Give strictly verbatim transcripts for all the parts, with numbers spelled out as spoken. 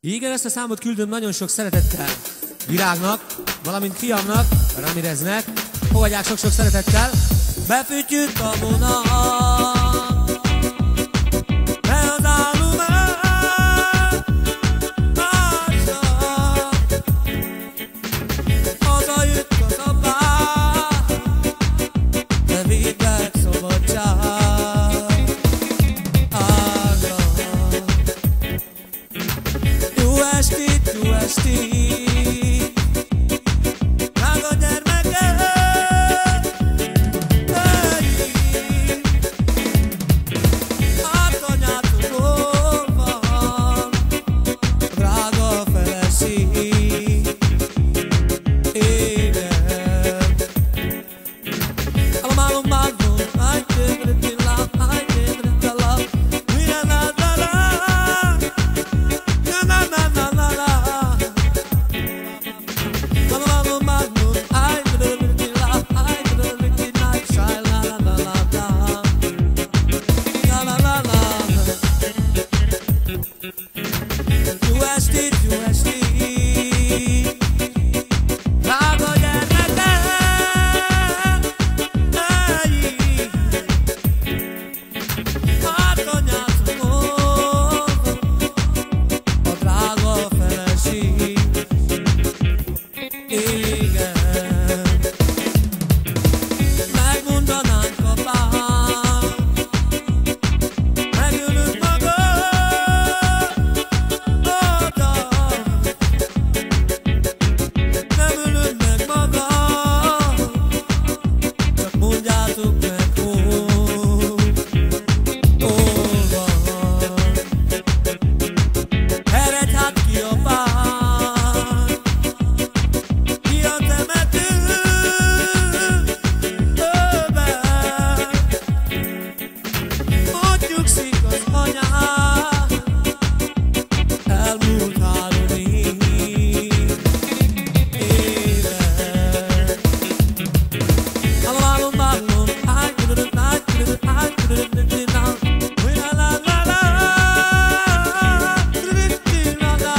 Igen, ezt a számot küldöm nagyon sok szeretettel Virágnak, valamint fiamnak, Ramireznek. Fogadják sok-sok szeretettel. Befűtjük a vonat, ne az állomás, hazajött a szabály, de végleg szabadság. Jó estét, jó estét, drága gyermekem, hát anyátok hol van, drága feleség, igen. Álom, álom, álom, áj, téged tillám, áj, téged tillám, mire nád velem, na na na na na. Jó estét, jó estét, drága gyermekem, hát anyátok hol van, a drága feleség, igen. Megmondanánk apám, megölök magam, oda. Nem ölöm meg magam, csak mondjátok meg, hol, hol van. Eredj hát ki apám, ki a temetőben, ott nyugszik az anyám, elmúlt három év, éve. Álom, álom, álom, áj, tudod, áj, tudod, áj, tudod, tudod, la la la la, tudod, la la.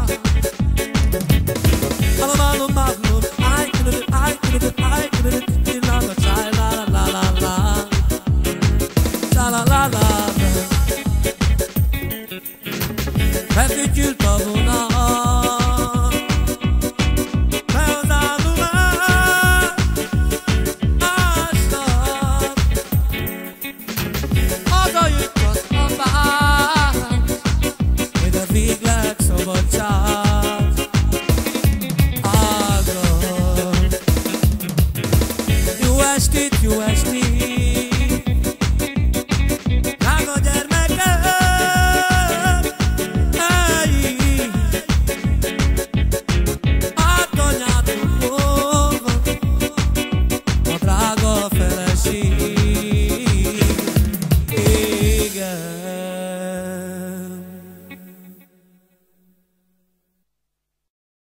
Álom, álom, álom, áj, tudod, áj, tudod, áj, tudod, la la la la la la, la la la la. Befűtjük a vonat, ne az állomás, ásnak, hazajött az apám, de végleg szabadság, ágra. Jó estét, jó estét,